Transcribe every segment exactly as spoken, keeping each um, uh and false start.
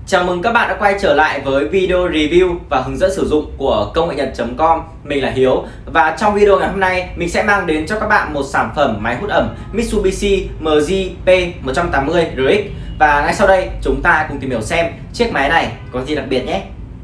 Chào mừng các bạn đã quay trở lại với video review và hướng dẫn sử dụng của công nghệ nhật chấm com. Mình là Hiếu và trong video ngày hôm nay mình sẽ mang đến cho các bạn một sản phẩm máy hút ẩm Mitsubishi M G P một trăm tám mươi R X. Và ngay sau đây chúng ta cùng tìm hiểu xem chiếc máy này có gì đặc biệt nhé.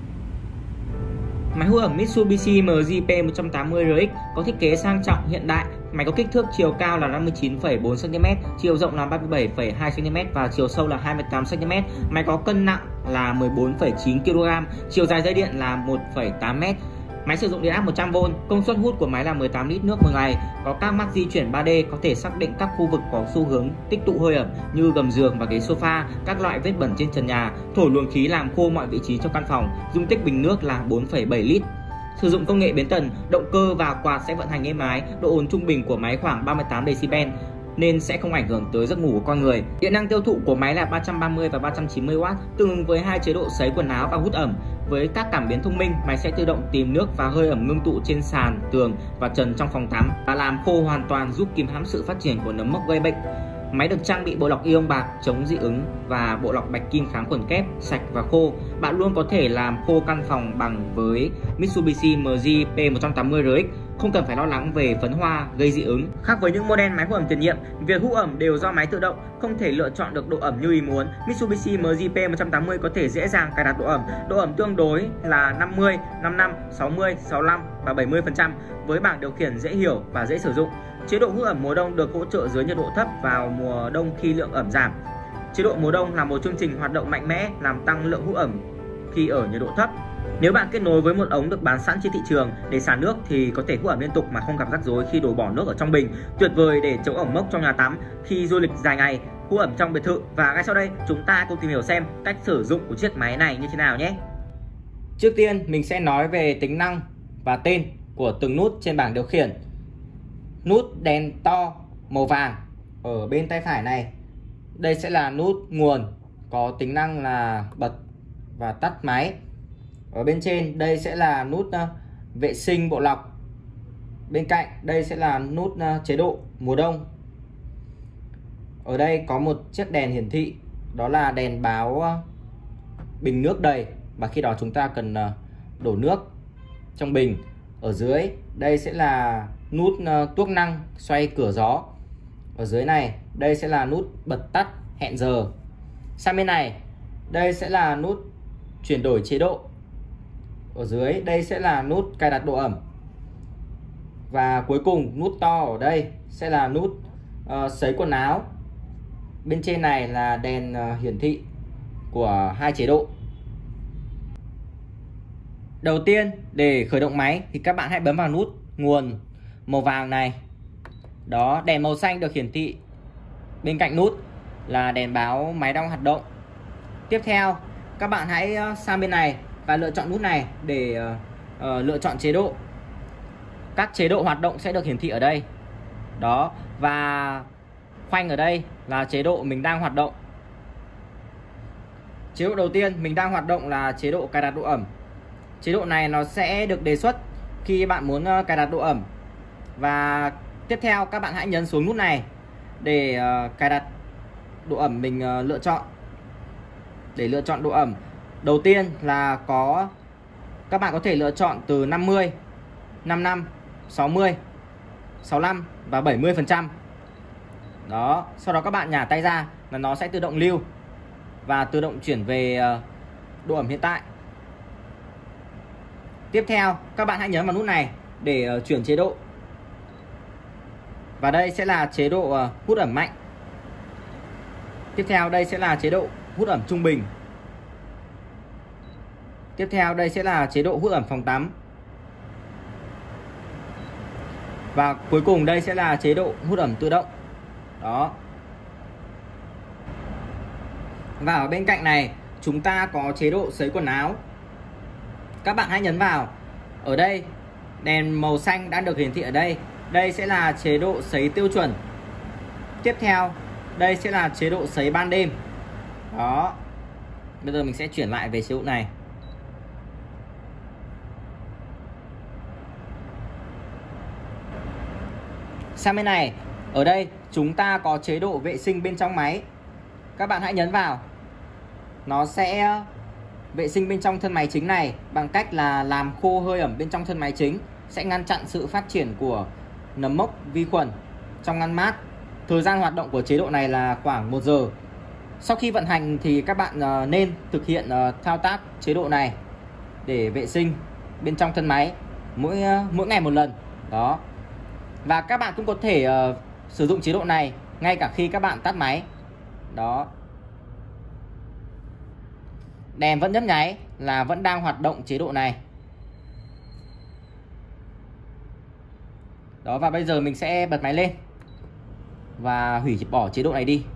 Máy hút ẩm Mitsubishi M G P một trăm tám mươi R X có thiết kế sang trọng hiện đại. Máy có kích thước chiều cao là năm mươi chín phẩy bốn xăng ti mét, chiều rộng là ba mươi bảy phẩy hai xăng ti mét và chiều sâu là hai mươi tám xăng ti mét. Máy có cân nặng là mười bốn phẩy chín ki lô gam, chiều dài dây điện là một phẩy tám mét. Máy sử dụng điện áp một trăm vôn, công suất hút của máy là mười tám lít nước một ngày, có các mắt di chuyển ba D, có thể xác định các khu vực có xu hướng tích tụ hơi ẩm như gầm giường và ghế sofa, các loại vết bẩn trên trần nhà, thổi luồng khí làm khô mọi vị trí trong căn phòng, dung tích bình nước là bốn phẩy bảy lít. Sử dụng công nghệ biến tần, động cơ và quạt sẽ vận hành êm ái, độ ồn trung bình của máy khoảng ba mươi tám decibel nên sẽ không ảnh hưởng tới giấc ngủ của con người. Điện năng tiêu thụ của máy là ba trăm ba mươi và ba trăm chín mươi oát, tương ứng với hai chế độ sấy quần áo và hút ẩm. Với các cảm biến thông minh, máy sẽ tự động tìm nước và hơi ẩm ngưng tụ trên sàn, tường và trần trong phòng tắm và làm khô hoàn toàn, giúp kìm hãm sự phát triển của nấm mốc gây bệnh. Máy được trang bị bộ lọc ion bạc chống dị ứng và bộ lọc bạch kim kháng khuẩn kép, sạch và khô. Bạn luôn có thể làm khô căn phòng bằng với Mitsubishi M G P một trăm tám mươi R X, không cần phải lo lắng về phấn hoa gây dị ứng. Khác với những model máy hút ẩm tiền nhiệm, việc hút ẩm đều do máy tự động, không thể lựa chọn được độ ẩm như ý muốn. Mitsubishi M G P một trăm tám mươi có thể dễ dàng cài đặt độ ẩm. Độ ẩm tương đối là năm mươi, năm mươi lăm, sáu mươi, sáu mươi lăm và bảy mươi phần trăm với bảng điều khiển dễ hiểu và dễ sử dụng. Chế độ hút ẩm mùa đông được hỗ trợ dưới nhiệt độ thấp vào mùa đông khi lượng ẩm giảm. Chế độ mùa đông là một chương trình hoạt động mạnh mẽ làm tăng lượng hút ẩm khi ở nhiệt độ thấp. Nếu bạn kết nối với một ống được bán sẵn trên thị trường để xả nước thì có thể hút ẩm liên tục mà không gặp rắc rối khi đổ bỏ nước ở trong bình. Tuyệt vời để chống ẩm mốc trong nhà tắm khi du lịch dài ngày, hút ẩm trong biệt thự. Và ngay sau đây chúng ta cùng tìm hiểu xem cách sử dụng của chiếc máy này như thế nào nhé. Trước tiên mình sẽ nói về tính năng và tên của từng nút trên bảng điều khiển. Nút đèn to màu vàng ở bên tay phải này, đây sẽ là nút nguồn, có tính năng là bật và tắt máy. Ở bên trên đây sẽ là nút uh, vệ sinh bộ lọc. Bên cạnh đây sẽ là nút uh, chế độ mùa đông. Ở đây có một chiếc đèn hiển thị, đó là đèn báo uh, bình nước đầy và khi đó chúng ta cần uh, đổ nước trong bình. Ở dưới đây sẽ là nút uh, tuốc năng xoay cửa gió. Ở dưới này đây sẽ là nút bật tắt hẹn giờ. Sang bên này đây sẽ là nút chuyển đổi chế độ. Ở dưới đây sẽ là nút cài đặt độ ẩm. Và cuối cùng nút to ở đây sẽ là nút uh, sấy quần áo. Bên trên này là đèn uh, hiển thị của hai chế độ. Đầu tiên để khởi động máy thì các bạn hãy bấm vào nút nguồn màu vàng này. Đó, đèn màu xanh được hiển thị bên cạnh nút là đèn báo máy đang hoạt động. Tiếp theo các bạn hãy sang bên này và lựa chọn nút này để uh, uh, lựa chọn chế độ. Các chế độ hoạt động sẽ được hiển thị ở đây. Đó, và khoanh ở đây là chế độ mình đang hoạt động. Chế độ đầu tiên mình đang hoạt động là chế độ cài đặt độ ẩm. Chế độ này nó sẽ được đề xuất khi bạn muốn uh, cài đặt độ ẩm. Và tiếp theo các bạn hãy nhấn xuống nút này để uh, cài đặt độ ẩm mình uh, lựa chọn. Để lựa chọn độ ẩm, đầu tiên là có các bạn có thể lựa chọn từ năm mươi, năm mươi lăm, sáu mươi, sáu mươi lăm và bảy mươi phần trăm. Đó, sau đó các bạn nhả tay ra là nó sẽ tự động lưu và tự động chuyển về uh, độ ẩm hiện tại. Tiếp theo các bạn hãy nhấn vào nút này để uh, chuyển chế độ. Và đây sẽ là chế độ uh, hút ẩm mạnh. Tiếp theo đây sẽ là chế độ hút ẩm trung bình. Tiếp theo đây sẽ là chế độ hút ẩm phòng tắm. Và cuối cùng đây sẽ là chế độ hút ẩm tự động. Đó. Và ở bên cạnh này chúng ta có chế độ sấy quần áo. Các bạn hãy nhấn vào. Ở đây đèn màu xanh đã được hiển thị ở đây. Đây sẽ là chế độ sấy tiêu chuẩn. Tiếp theo đây sẽ là chế độ sấy ban đêm. Đó. Bây giờ mình sẽ chuyển lại về chế độ này. Sang bên này, ở đây chúng ta có chế độ vệ sinh bên trong máy. Các bạn hãy nhấn vào. Nó sẽ vệ sinh bên trong thân máy chính này bằng cách là làm khô hơi ẩm bên trong thân máy chính, sẽ ngăn chặn sự phát triển của nấm mốc, vi khuẩn trong ngăn mát. Thời gian hoạt động của chế độ này là khoảng một giờ. Sau khi vận hành thì các bạn nên thực hiện thao tác chế độ này để vệ sinh bên trong thân máy mỗi mỗi ngày một lần. Đó. Và các bạn cũng có thể uh, sử dụng chế độ này ngay cả khi các bạn tắt máy. Đó. Đèn vẫn nhấp nháy là vẫn đang hoạt động chế độ này. Đó, và bây giờ mình sẽ bật máy lên và hủy bỏ chế độ này đi.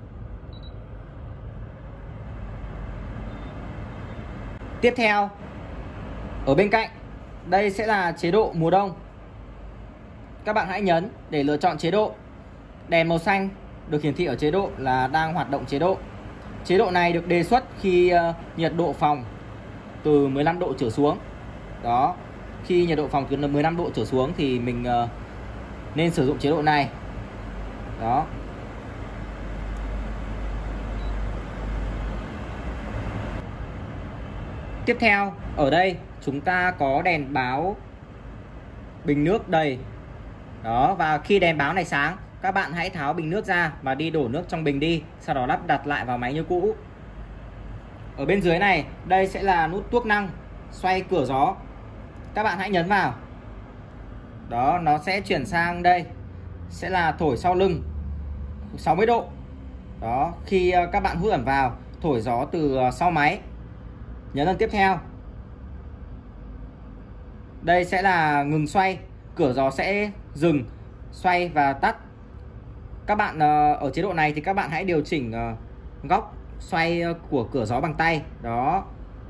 Tiếp theo, ở bên cạnh đây sẽ là chế độ mùa đông. Các bạn hãy nhấn để lựa chọn chế độ. Đèn màu xanh được hiển thị ở chế độ là đang hoạt động chế độ. Chế độ này được đề xuất khi uh, nhiệt độ phòng từ mười lăm độ trở xuống. Đó, khi nhiệt độ phòng từ mười lăm độ trở xuống thì mình uh, nên sử dụng chế độ này. Đó. Tiếp theo, ở đây chúng ta có đèn báo bình nước đầy. Đó, và khi đèn báo này sáng, các bạn hãy tháo bình nước ra và đi đổ nước trong bình đi, sau đó lắp đặt lại vào máy như cũ. Ở bên dưới này, đây sẽ là nút tuốc năng xoay cửa gió. Các bạn hãy nhấn vào. Đó, nó sẽ chuyển sang đây, sẽ là thổi sau lưng sáu mươi độ. Đó, khi các bạn hút ẩm vào, thổi gió từ sau máy. Nhấn lần tiếp theo. Đây sẽ là ngừng xoay, cửa gió sẽ dừng, xoay và tắt. Các bạn ở chế độ này thì các bạn hãy điều chỉnh góc xoay của cửa gió bằng tay. Đó.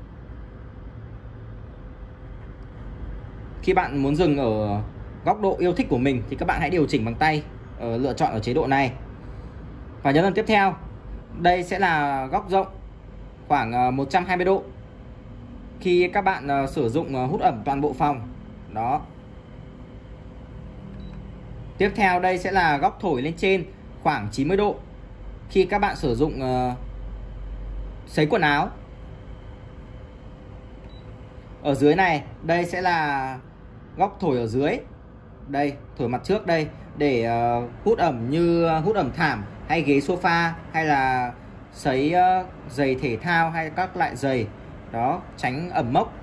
Khi bạn muốn dừng ở góc độ yêu thích của mình thì các bạn hãy điều chỉnh bằng tay, lựa chọn ở chế độ này. Và nhấn lần tiếp theo. Đây sẽ là góc rộng khoảng một trăm hai mươi độ khi các bạn sử dụng hút ẩm toàn bộ phòng. Đó. Tiếp theo đây sẽ là góc thổi lên trên khoảng chín mươi độ khi các bạn sử dụng uh, sấy quần áo. Ở dưới này, đây sẽ là góc thổi ở dưới. Đây, thổi mặt trước đây để uh, hút ẩm như hút ẩm thảm hay ghế sofa, hay là sấy uh, giày thể thao hay các loại giày. Đó, tránh ẩm mốc.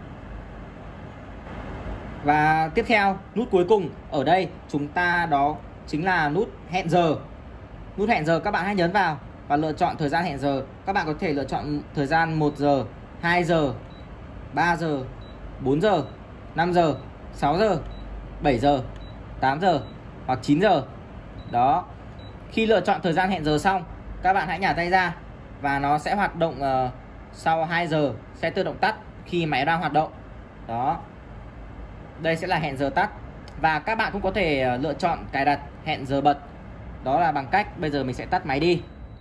Và tiếp theo, nút cuối cùng ở đây chúng ta đó chính là nút hẹn giờ. Nút hẹn giờ các bạn hãy nhấn vào và lựa chọn thời gian hẹn giờ. Các bạn có thể lựa chọn thời gian một giờ, hai giờ, ba giờ, bốn giờ, năm giờ, sáu giờ, bảy giờ, tám giờ hoặc chín giờ. Đó. Khi lựa chọn thời gian hẹn giờ xong, các bạn hãy nhả tay ra và nó sẽ hoạt động uh, sau hai giờ, sẽ tự động tắt khi máy đang hoạt động. Đó. Đây sẽ là hẹn giờ tắt. Và các bạn cũng có thể lựa chọn cài đặt hẹn giờ bật. Đó là bằng cách bây giờ mình sẽ tắt máy đi.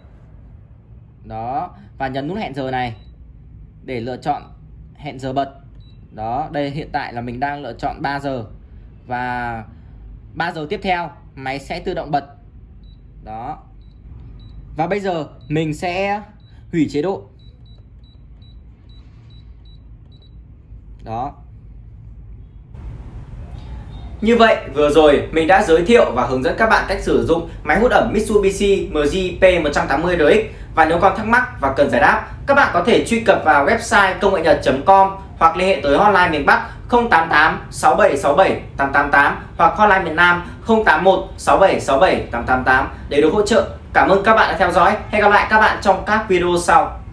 Đó. Và nhấn nút hẹn giờ này để lựa chọn hẹn giờ bật. Đó. Đây hiện tại là mình đang lựa chọn ba giờ. Và ba giờ tiếp theo máy sẽ tự động bật. Đó. Và bây giờ mình sẽ hủy chế độ. Đó. Như vậy vừa rồi mình đã giới thiệu và hướng dẫn các bạn cách sử dụng máy hút ẩm Mitsubishi M G P một trăm tám mươi R X. Và nếu còn thắc mắc và cần giải đáp, các bạn có thể truy cập vào website công nghệ nhật chấm com hoặc liên hệ tới hotline miền Bắc không tám tám sáu bảy sáu bảy tám tám tám hoặc hotline miền Nam không tám một sáu bảy sáu bảy tám tám tám để được hỗ trợ. Cảm ơn các bạn đã theo dõi. Hẹn gặp lại các bạn trong các video sau.